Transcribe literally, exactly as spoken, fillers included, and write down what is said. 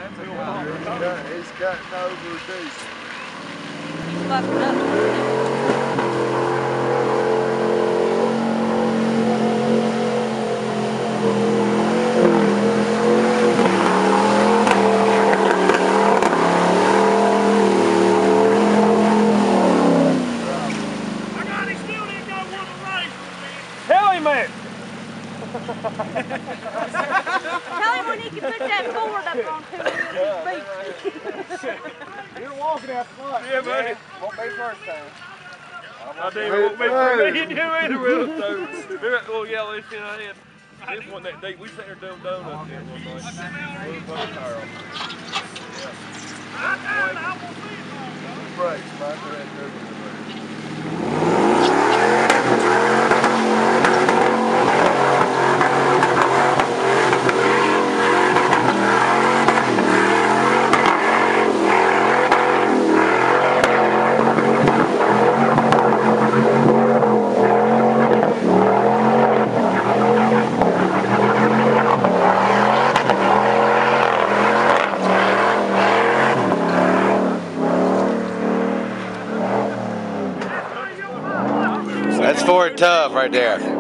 He's, cut, he's cutting over decent. He's bucking up. Tell him that! Tell him when he can put that board up on two wheels. You're walking out the front. Yeah, buddy. Won't be first time. I do. It won't be for me and you either, will it? So, remember that little yellow issue I had? This one that deep. We sat there doing donuts in one night. We'll put a tire on. Yeah. Brakes, man. Go ahead and do it. That's Ford Tough right there.